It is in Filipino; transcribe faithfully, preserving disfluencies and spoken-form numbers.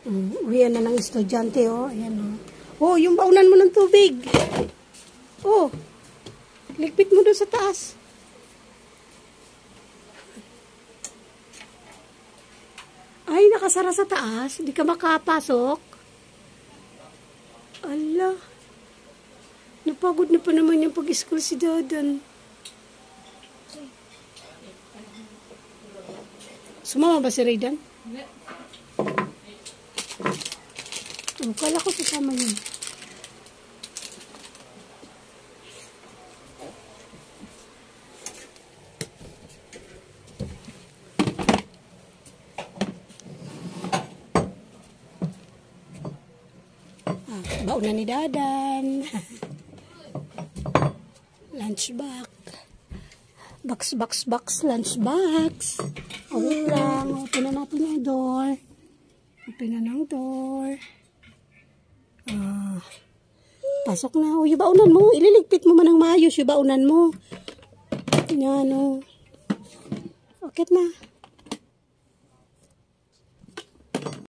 Um, uwian na ng estudyante, oh. Ayan, oh. Oh, yung baunan mo ng tubig. Oh, ligpit mo doon sa taas. Ay, nakasara sa taas. Hindi ka makapasok. Ala. Napagod na pa naman yung pag-school si Dadan. Sumama ba si Raydan? Hindi. Oh, kala ko sasama yun. Ah, baon na ni Dadan. Lunch bag. Box, box, box, lunch box. O, wait lang. Open na natin yung door. Open na ng door. Ah, pasok na. O, yung baunan mo. Ililigpit mo man ng maayos yung baunan mo. Yan, o. Okit na.